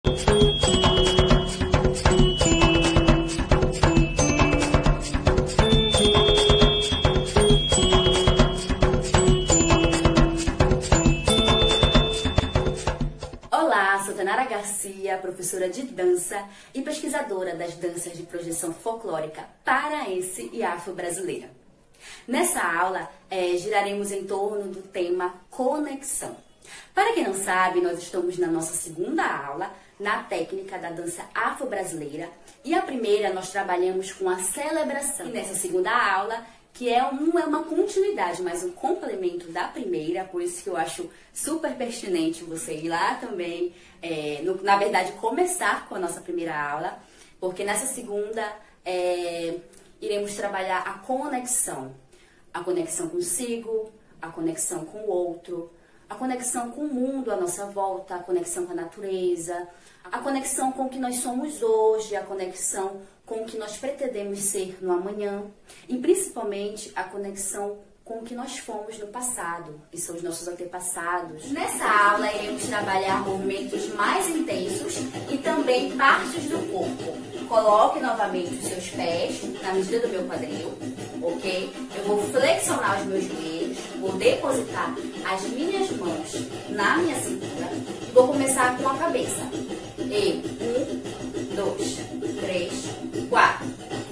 Olá, sou Tanara Garcia, professora de dança e pesquisadora das danças de projeção folclórica paraense e afro-brasileira. Nessa aula, giraremos em torno do tema conexão. Para quem não sabe, nós estamos na nossa segunda aula na técnica da dança afro-brasileira e a primeira nós trabalhamos com a celebração. E nessa segunda aula, que não é uma continuidade, mas um complemento da primeira, por isso que eu acho super pertinente você ir lá também, na verdade, começar com a nossa primeira aula, porque nessa segunda iremos trabalhar a conexão consigo, a conexão com o outro, a conexão com o mundo à nossa volta, a conexão com a natureza, a conexão com o que nós somos hoje, a conexão com o que nós pretendemos ser no amanhã e principalmente a conexão com o que nós fomos no passado, que são os nossos antepassados. Nessa aula iremos trabalhar movimentos mais intensos e também partes do corpo. Coloque novamente os seus pés na medida do meu quadril, ok? Eu vou flexionar os meus joelhos, vou depositar as minhas mãos na minha cintura e vou começar com a cabeça. 1, 2, 3, 4.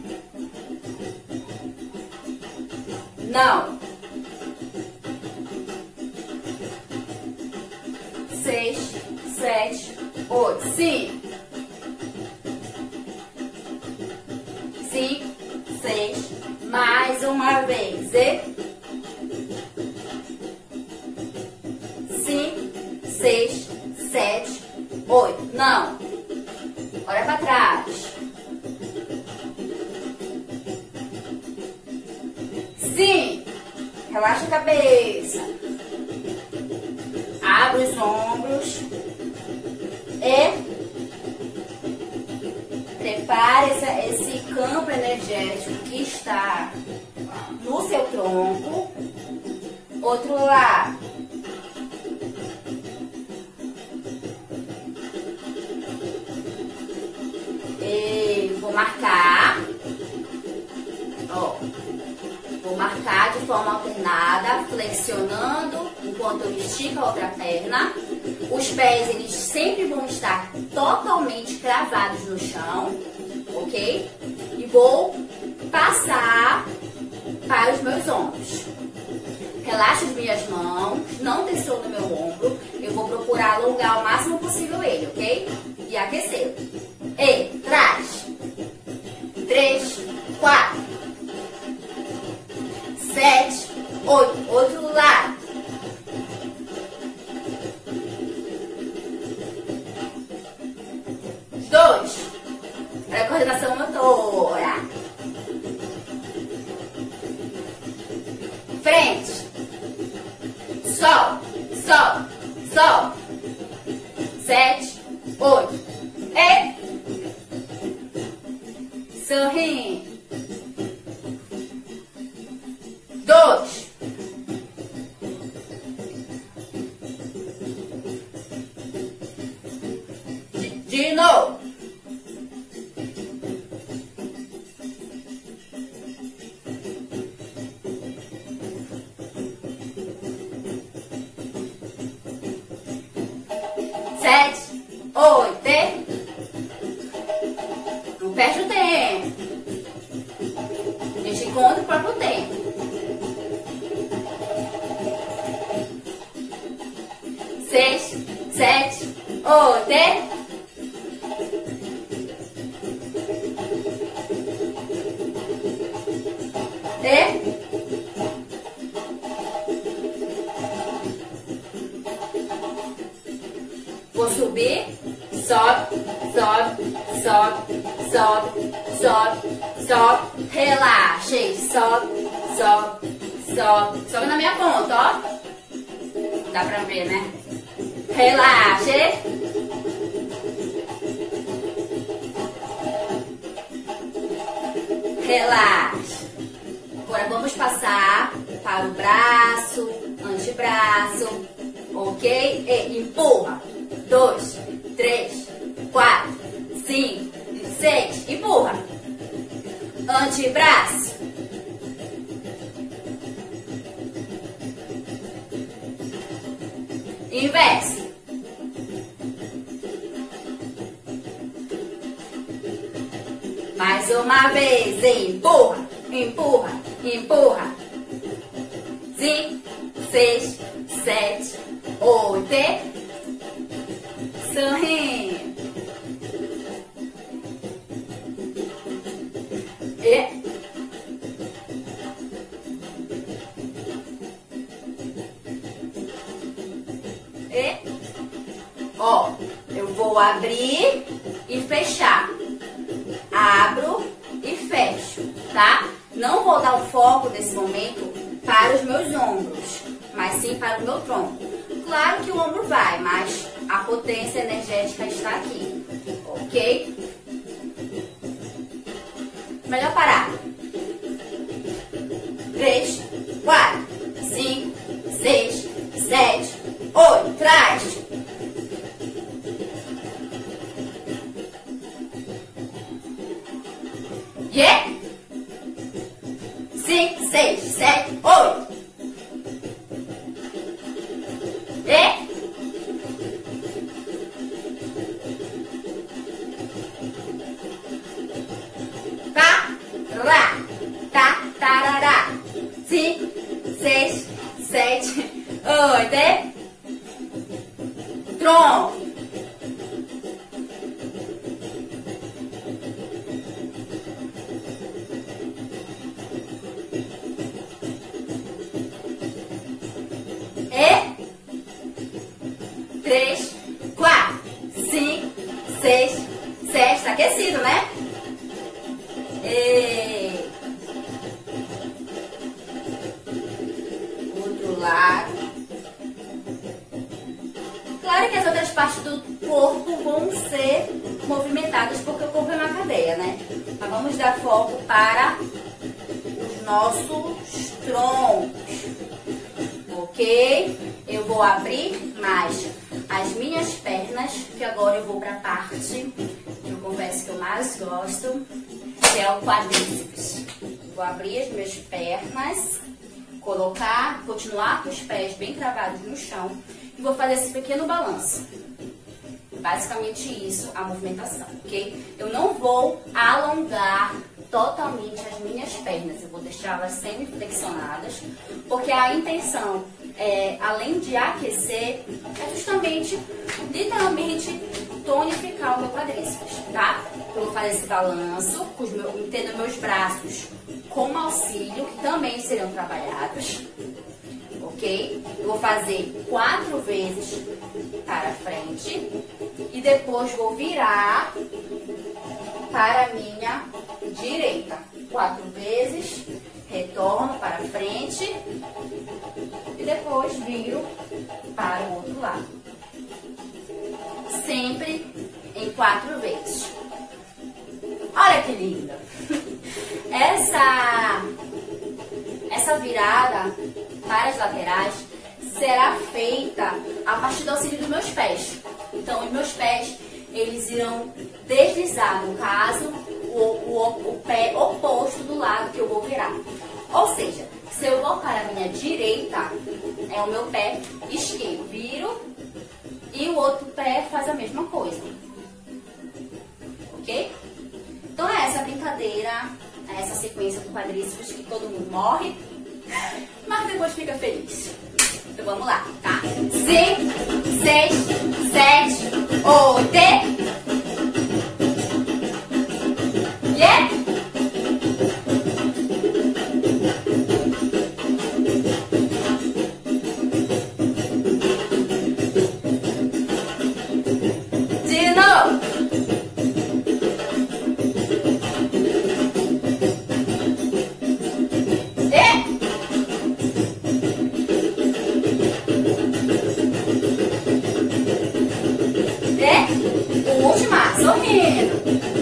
Não. 6, 7, 8. Sim. 5, 6. Mais uma vez. 5, 6, 7, 8. Não. Olha para trás. Sim. Relaxa a cabeça. Abre os ombros. E prepare esse campo energético que está no seu tronco. Outro lado. E vou marcar. Vou marcar de forma alternada, flexionando enquanto eu estico a outra perna. Os pés, eles sempre vão estar totalmente cravados no chão, ok? E vou passar para os meus ombros. Relaxa as minhas mãos, não tensiono no meu ombro. Eu vou procurar alongar o máximo possível ele, ok? E aquecer. E trás. 3, 4, 7, 8. Outro lado. 2. Para a coordenação motora. Frente. Sol, sol, sol. 7, 8. E sorrindo. 2. De novo. 7, 8. Não perde o tempo. A gente conta o próprio tempo. 6, 7, 8. Vou subir, sobe, sobe, sobe, sobe, sobe, sobe, relaxe, sobe, sobe, sobe, sobe na minha ponta, ó. Dá pra ver, né? Relaxe. Relaxe. Agora vamos passar para o braço, antebraço, ok? E empurra. 2, 3, Mais uma vez, empurra, empurra, empurra. 5, 6, 7, 8. Sorrindo. Ó, eu vou abrir e fechar. Abro e fecho, tá? Não vou dar o foco nesse momento para os meus ombros, mas sim para o meu tronco. Claro que o ombro vai, mas a potência energética está aqui, ok? Melhor parar. 3, 4, 5, 6, 7, 8. Traz. Yeah. 5, 6, 7, 8. E. Tá, rá, tá, tarará. 5, 6, 7, 8. Tronco. E 3, 4, 5, 6, 7. Tá aquecido, né? E outro lado. Claro que as outras partes do corpo vão ser movimentadas porque o corpo é uma cadeia, né? Mas vamos dar foco para os nossos troncos. Ok? Eu vou abrir mais as minhas pernas, que agora eu vou para a parte que eu confesso que eu mais gosto, que é o quadríceps. Vou abrir as minhas pernas, continuar com os pés bem cravados no chão e vou fazer esse pequeno balanço. Basicamente isso, a movimentação, ok? Eu não vou alongar totalmente as minhas pernas, eu vou deixá-las semi-flexionadas, porque a intenção além de aquecer, é justamente, literalmente, tonificar o meu quadríceps, tá? Eu vou fazer esse balanço, tendo meus braços com auxílio, que também serão trabalhados, ok? Eu vou fazer 4 vezes para frente e depois vou virar para a minha direita. 4 vezes, retorno para frente e depois viro para o outro lado. Sempre em 4 vezes. Olha que linda! Essa virada para as laterais será feita a partir do auxílio dos meus pés. Então, os meus pés, eles irão deslizar, no caso, o pé oposto do lado que eu vou virar. Ou seja, se eu vou para a minha direita, é o meu pé esquerdo, viro, e o outro pé faz a mesma coisa. Ok? Então é essa brincadeira, essa sequência do quadríceps que todo mundo morre, mas depois fica feliz. Então vamos lá, tá? 5, 6, 7, 8. Yeah! De novo! Última, sorrindo.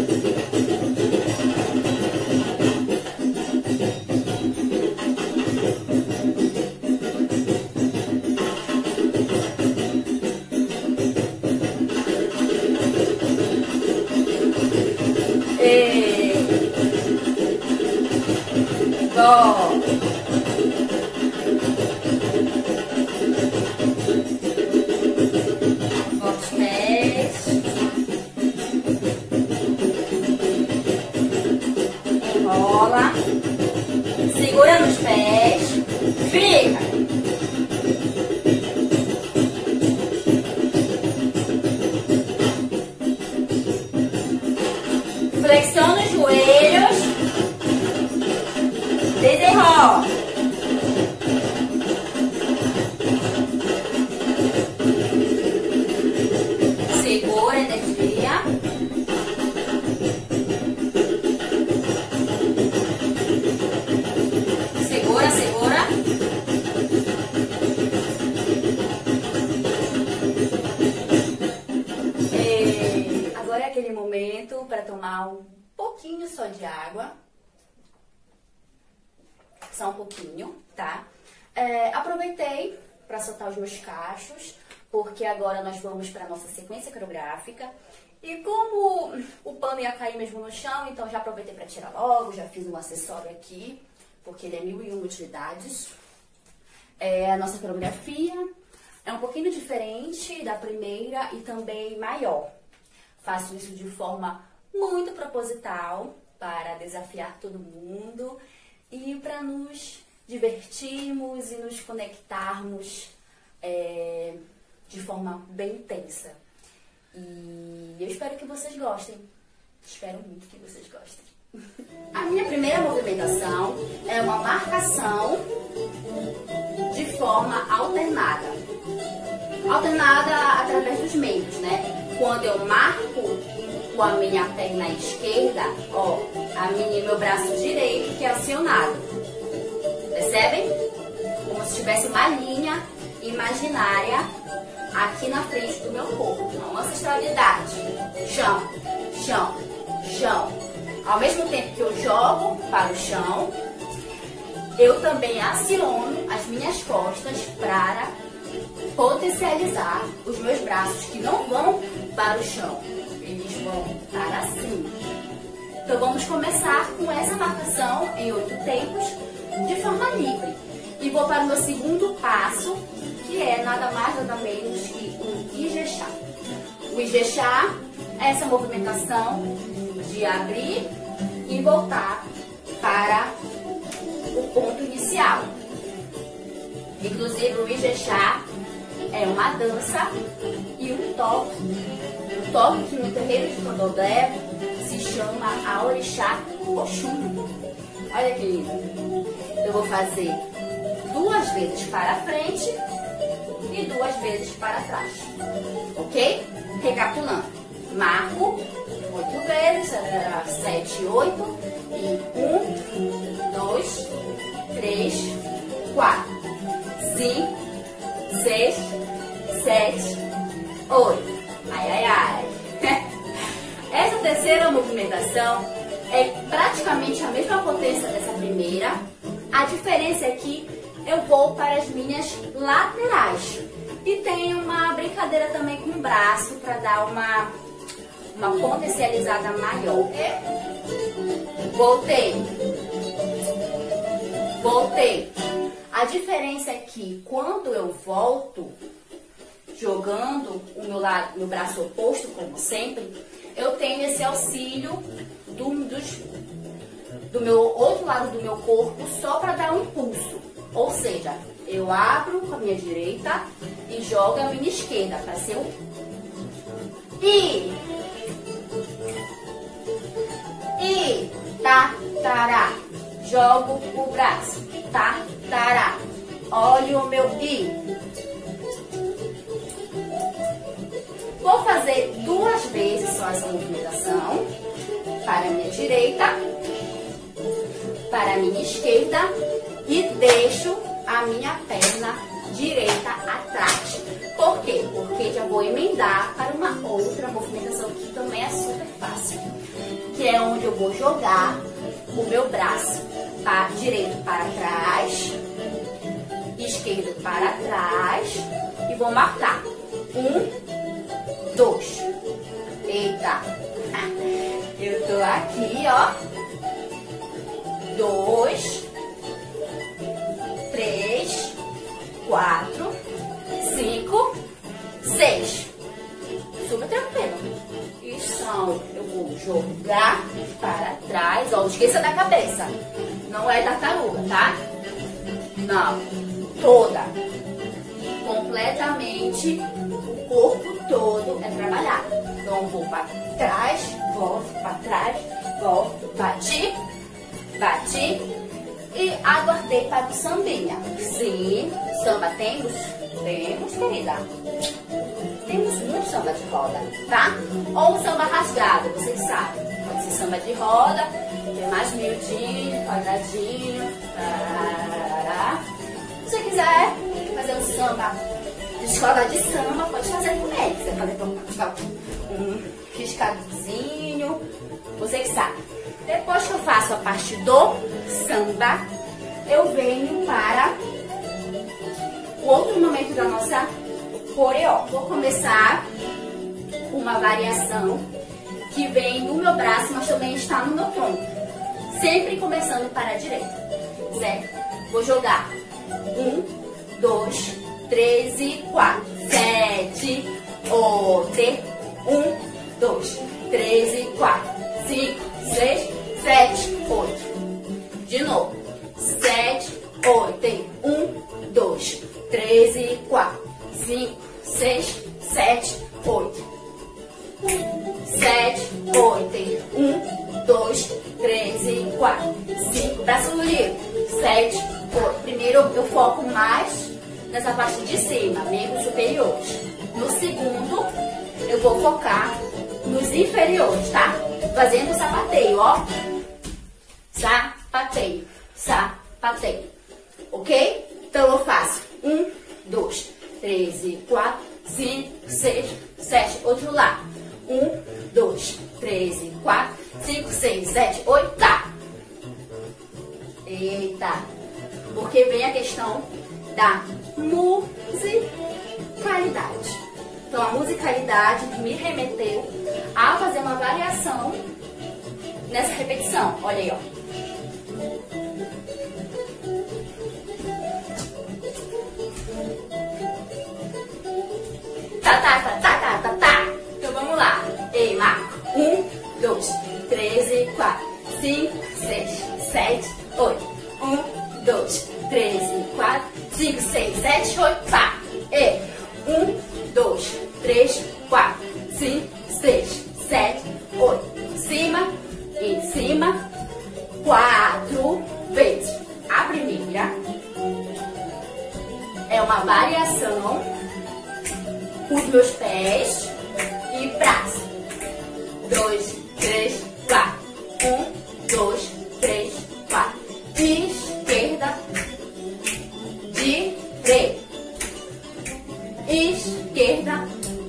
Bom. Os pés. desenrola, segura nos pés, fica. Flexiona os joelhos, desenrola. Segura a energia. Segura, segura. Agora é aquele momento para tomar um pouquinho só de água. Só um pouquinho, tá? Aproveitei para soltar os meus cachos, porque agora nós vamos para a nossa sequência coreográfica. E como o pano ia cair mesmo no chão, então já aproveitei para tirar logo, já fiz um acessório aqui, porque ele é 1001 utilidades. A nossa coreografia é um pouquinho diferente da primeira e também maior. Faço isso de forma muito proposital para desafiar todo mundo e para nos divertirmos e nos conectarmos de forma bem intensa. E eu espero que vocês gostem. Espero muito que vocês gostem. A minha primeira movimentação é uma marcação de forma alternada. Alternada através dos membros, né? Quando eu marco com a minha perna esquerda, ó, meu braço direito que é acionado. Percebem? Como se tivesse uma linha imaginária aqui na frente do meu corpo. Uma ancestralidade. Chão, chão, chão. Ao mesmo tempo que eu jogo para o chão, eu também aciono as minhas costas para potencializar os meus braços que não vão para o chão. Eles vão para cima. Então vamos começar com essa marcação em 8 tempos de forma livre. E vou para o meu segundo passo, que é nada mais nada menos que um Ijexá. O Ijexá é essa movimentação de abrir e voltar para o ponto inicial. Inclusive o Ijexá é uma dança e um toque. Um toque que no terreiro de Candomblé se chama Aorixá Oxum. Olha que lindo. Eu vou fazer 2 vezes para frente e 2 vezes para trás. Ok? Recapitulando. Marco 8 vezes, 7, 8 e 1, 2, 3, 4, 5, 6, 7, 8. Ai, ai, ai. Essa terceira movimentação é praticamente a mesma potência dessa primeira. A diferença é que eu vou para as minhas laterais. E tem uma brincadeira também com o braço para dar uma potencializada maior. Voltei. Voltei. A diferença é que quando eu volto, jogando meu braço oposto, como sempre, eu tenho esse auxílio do meu outro lado do meu corpo só para dar um impulso. Ou seja, eu abro com a minha direita e jogo a minha esquerda para ser um e tá, tará. Jogo o braço, tá, tará. Olha o meu i. Vou fazer 2 vezes só essa movimentação. Para a minha direita, para a minha esquerda e deixo a minha perna direita atrás. Por quê? Porque já vou emendar para uma outra movimentação que também é super fácil, que é onde eu vou jogar o meu braço direito para trás, esquerdo para trás e vou marcar 1, 2. Eita! Eu tô aqui, ó. 2, 3, 4, 5, 6. Super tranquilo. E só Então, eu vou jogar para trás. Ó, não esqueça da cabeça. Não é tartaruga, tá? Não. Toda. Completamente. O corpo todo é trabalhado. Então, eu vou para trás, volto para trás, volto, bati, bati e aguardei para o sambinha. Sim, samba temos? Temos, querida. Temos muito samba de roda, tá? Ou um samba rasgado, vocês sabem. Pode ser samba de roda, que é mais miudinho, quadradinho. Tarará. Se você quiser fazer um samba de escola de samba, pode fazer com ele. Você pode fazer um riscadozinho, você que sabe. Depois que eu faço a parte do samba, eu venho para o outro momento da nossa coreó. Vou começar com uma variação que vem no meu braço, mas também está no meu tronco. Sempre começando para a direita, certo? Vou jogar 1, 2, 3 e 4, 7, 8, 1, 2, 3 e 4, 5, 6, 7, 8. De novo. 7, 8, 1, 2, 3 e 4, 5, 6, 7, 8. 7, 8, 1, 2, 3 e 4, 5. Braço livre. 7, 8. Primeiro eu foco mais nessa parte de cima, membros superiores. No segundo, eu vou focar nos inferiores, tá? Fazendo o sapateio, ó. Sapateio, sapateio. Ok? Então eu faço 1, 2, 3 e 4, 5, 6, 7. Outro lado. 1, 2, 3 e 4, 5, 6, 7, 8. Tá. Eita. Porque vem a questão da musicalidade. Então, a musicalidade me remeteu a fazer uma variação nessa repetição. Olha aí, ó. Tá. Então, vamos lá. Ei, Marco. 1, 2, 3 e 4, 5, 6, 7, 8. 1, 2, 3 e 4, 5, 6, 7, 8. Pá. E 1, 2, 3, 4, 5, 6, 7, 8. Em cima, 4 vezes. A primeira é uma variação com os meus pés e braço. 2, 3, 4. 1, 2, 3, 4. Esquerda, direita. Esquerda,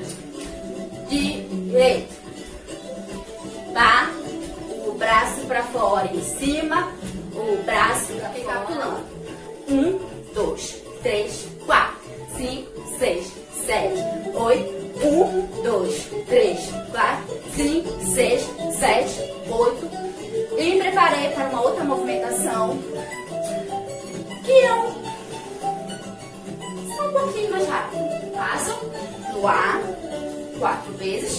direita. Tá? O braço pra fora em cima, o braço pra ficar pulando. 1, 2, 3, 4, 5, 6, 7, 8. 1, 2, 3, 4, 5, 6, 7, 8. E me preparei para uma outra movimentação que é um pouquinho mais rápido. Passo no ar 4 vezes.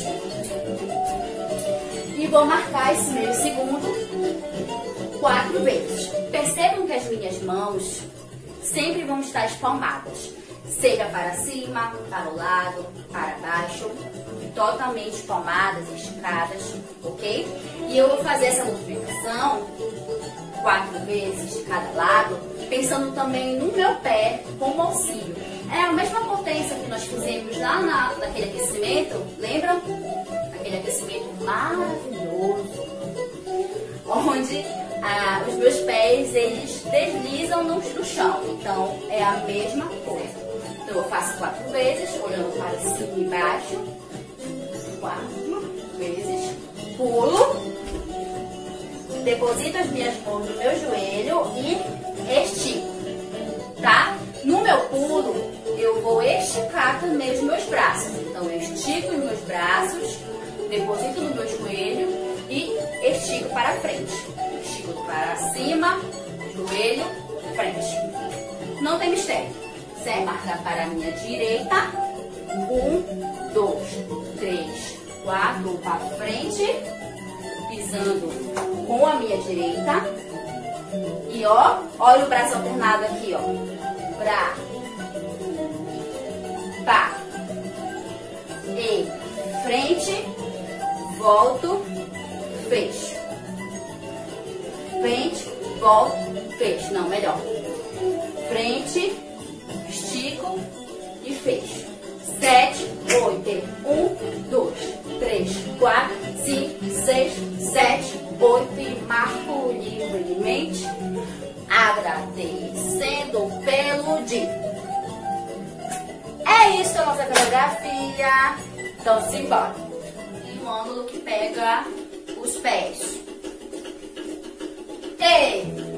E vou marcar esse meio segundo 4 vezes. Percebam que as minhas mãos sempre vão estar espalmadas. Seja para cima, para o lado, para baixo, totalmente espalmadas, esticadas, ok? E eu vou fazer essa movimentação 4 vezes de cada lado, pensando também no meu pé como auxílio. É a mesma potência que nós fizemos lá naquele aquecimento, lembram? Aquele aquecimento maravilhoso, onde os meus pés, eles deslizam no chão. Então, é a mesma coisa. Então, eu faço 4 vezes, olhando para cima e baixo. 4 vezes. Pulo. Deposito as minhas mãos no meu joelho e estico. Tá? No meu pulo, eu vou esticar também os meus braços. Então, eu estico os meus braços, deposito no meu joelho e estico para frente. Estico para cima, joelho, frente. Não tem mistério. Certo? Marcar para a minha direita. 1, 2, 3, 4 para frente, pisando com a minha direita. E ó, olha o braço alternado aqui, ó. Pra, pá, e frente, volto, fecho. Frente, volto, fecho. Não, melhor. Frente, estico e fecho. 7, 8, 1, 2, 3, 4, 5, 6, 7, 8 e marco livremente, agradecendo pelo dia. É isso a nossa coreografia. Então simbora. E o ângulo que pega os pés. E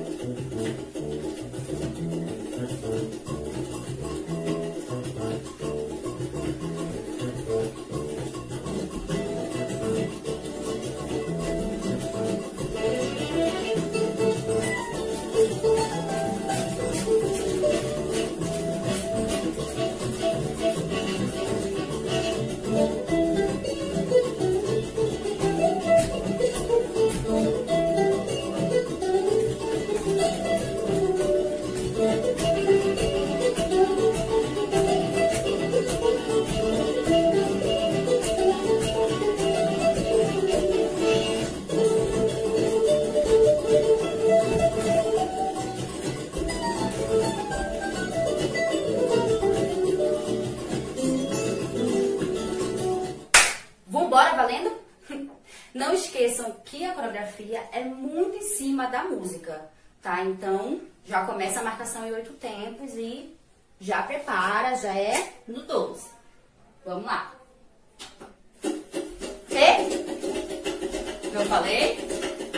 vambora, valendo? Não esqueçam que a coreografia é muito em cima da música, tá? Então, já começa a marcação em 8 tempos e já prepara, já é no 12. Vamos lá. Eu falei?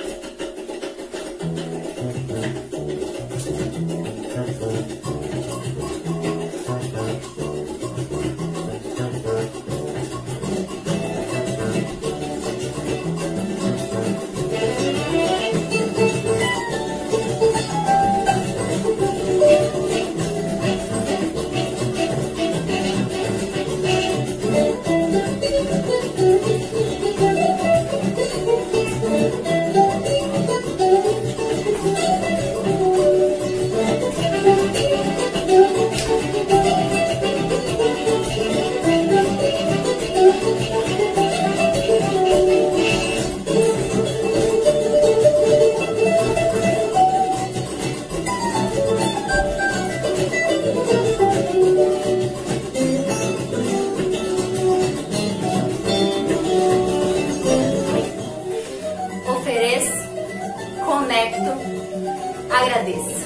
Conecto, agradeço.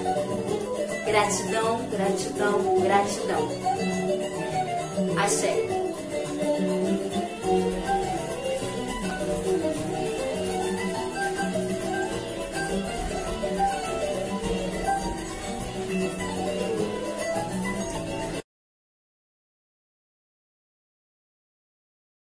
Gratidão, gratidão, gratidão. Axé.